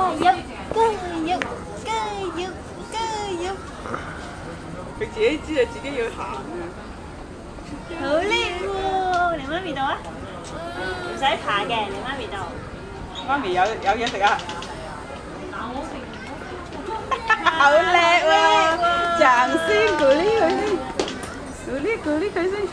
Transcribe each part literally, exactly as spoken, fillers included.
油加油加油加油！ 佢自己知道自己要行嘅。 好叻喎！嚟媽咪度啊！唔使爬嘅，嚟媽咪度。 媽咪有有嘢食啊！好叻喎！掌聲鼓勵佢先，鼓勵鼓勵佢先。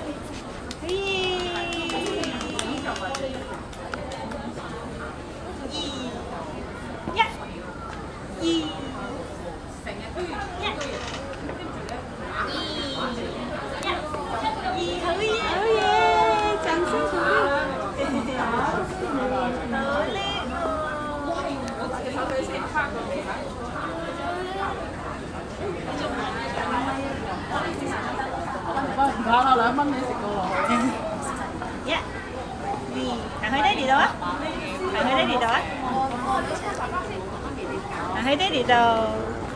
唔怕啦，兩蚊你食到落去。 一、二，行去爹哋度啊！行去爹哋度啊！行去爹哋度。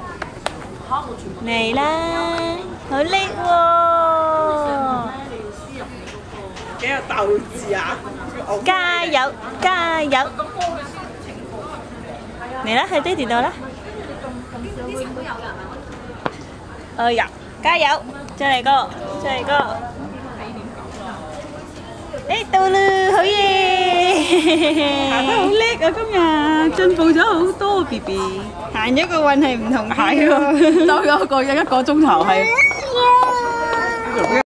嚟啦！好叻喎！ 幾有鬥志啊！ 加油！加油！嚟啦，去爹哋度啦！哎呀，加油！再嚟個，再嚟個！誒到啦，好嘢！ 行得好叻啊！今日進步咗好多 ，B B。 行咗個運係唔同嘅。 係喎，兜咗個一一個鐘頭係。